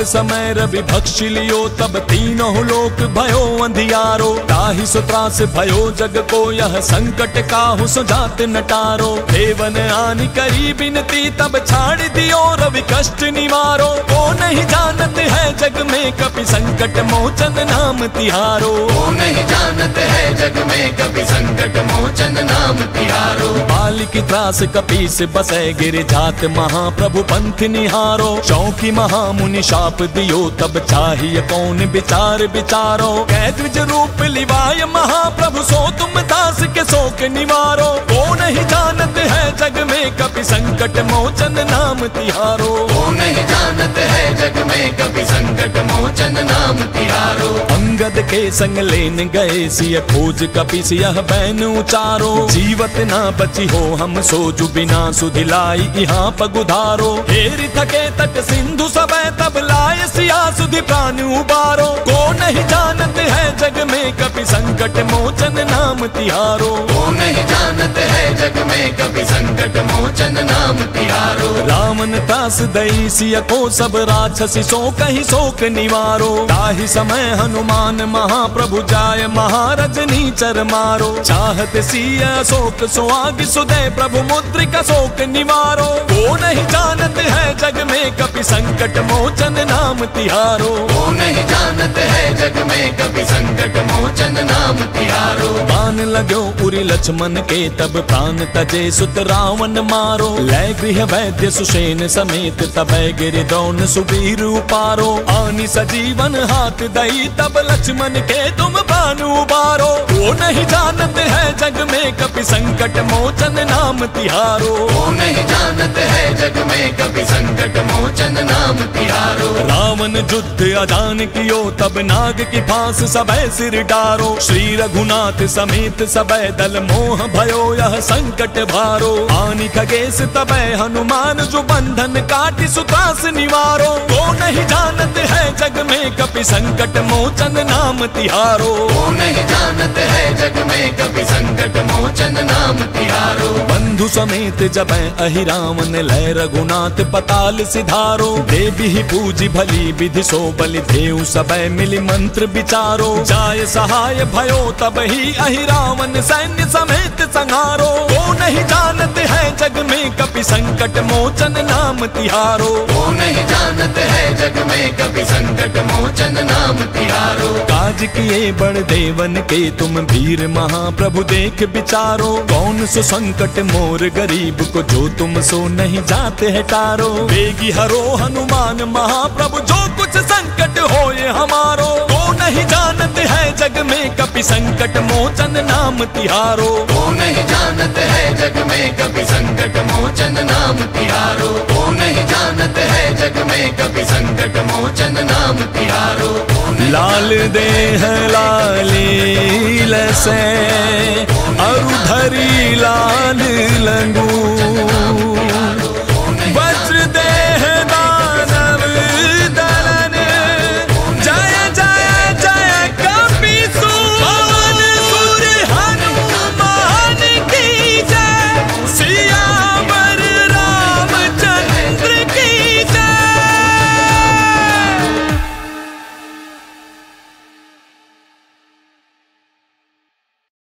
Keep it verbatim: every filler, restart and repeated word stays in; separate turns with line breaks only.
समय रवि भक्षि लियो, तब तीनों लोक भयो अंधियारो। ताहि सो त्रास भयो जग को, यह संकट काहू सो जात नटारो। देवन आनि करी बिनती, तब छाड़ दियो रवि कष्ट निवारो। वो नहीं जानते है जग में कपि संकट मोचन नाम तिहारो।
वो नहीं जानते है जग में कपि संकट मोचन नाम तिहारो।
बाल की त्रास कपि से बसे, गिर जात महाप्रभु पंथ निहारो। चौकी महामुनि शाप दियो, तब चाहिए कौन विचार विचारो। कैद्विज रूप लिवाय महाप्रभु, सो तुम दास के शोक निवारो। वो नहीं जानते है जग में कपि संकट मोचन नाम तिहारो।
वो नहीं जानते है जग में कपि संकट मोचन नाम तिहारो।
अंगद के संग लेन गए, सिय खोज कपि सियह बैन उचारो। जीवत ना बची हो हम सोजु, बिना सुधिलाई यहाँ पगुधारो। हेरि थके तट सिंधु सबे, तब लाए सिया सुधि प्राण उबारो। को नहीं जानते है जग में कपि संकट मोचन नाम तिहारो।
वो नहीं जानते है जग में कपि संकट मोचन नाम तिहारो।
रावण त्रास दई सिय को, सब राक्षसी सो कहीं शोक निवारो। ताहि समय हनुमान महाप्रभु जाय, महारजनी चर मारो। चाहत सिय शोक सो आग, सुदय प्रभु मुद्रिका शोक निवारो। वो नहीं जानते है जग में कपि संकट मोचन नाम तिहारो।
वो नहीं जानते है जग में कपि संकट मोचन नाम तिहारो।
बान लगो उरी लक्ष्मण के, तब प्राण तजे सुत रावण मारो। लय गृह वैद्य सुषेण समेत, तब गिर दौन सुबीर उपारो। आनि सजीवन हाथ दई, तब लक्ष्मण के तुम प्राण उबारो। वो नहीं जानते है जग में कपि संकट मोचन नाम तिहारो।
वो नहीं जानते है जग में कपि संकट मोचन नाम तिहारो।
रावण युद्ध अजान कियो, तब नाग की फांस सबे सिर डारो। श्री रघुनाथ समेत सबे दल, मोह भयो यह संकट भारो। आनि खगेश तबे हनुमान, जो बंधन काटि सुत्रास निवारो। वो नहीं जानते है जग में कपि संकट मोचन नाम तिहारो।
वो नहीं जानते है जग में कपि संकट मोचन नाम तिहारो।
बंधु समेत जब अहि रावण, लय रघुनाथ पताल सिधारो। देवी ही पूजी भली विधि, सो बलि देव सबे मिली मंत्र विचारो। जाय सहाय भयो, तब ही अहि रावण सैन्य समेत संहारो। वो नहीं जानते है जग में कपि संकट मोचन नाम तिहारो।
वो नहीं जानते है जग में कपि संकट मोचन नाम तिहारो।
काज किए बड़ देवन के, तुम वीर महाप्रभु देख विचारो। कौन सो संकट मोर गरीब को, जो तुम सो नहीं जाते है टारो। बेगी हरो हनुमान महाप्रभु, जो कुछ संकट होए हमारो। वो नहीं जानते है जग में कपि संकट मोचन नाम तिहारो।
वो नहीं जानते है जग में कपि संकट मोचन नाम तिहारो। वो नहीं जानते है जग में कपि संकट मोचन नाम तिहारो।
लाल देह लालील से, अरु धरी लाल लंगू।